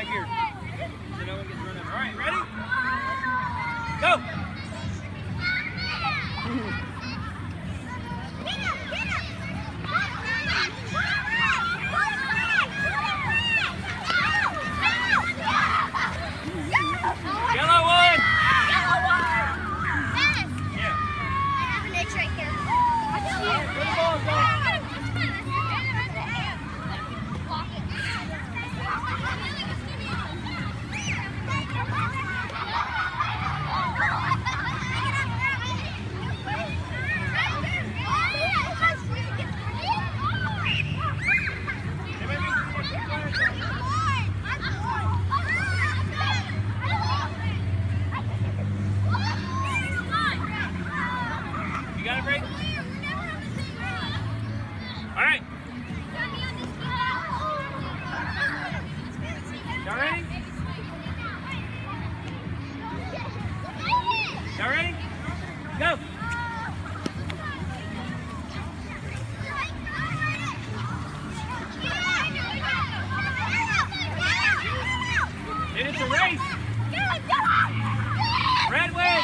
back here. So no one gets run over. All right, ready? Go! Yellow one! Yellow one! Yes! Yeah. I have an itch right here. Where the ball go? You got it, Brayden? All right. Y'all ready? Y'all ready? Go! And it's a race! Red wave!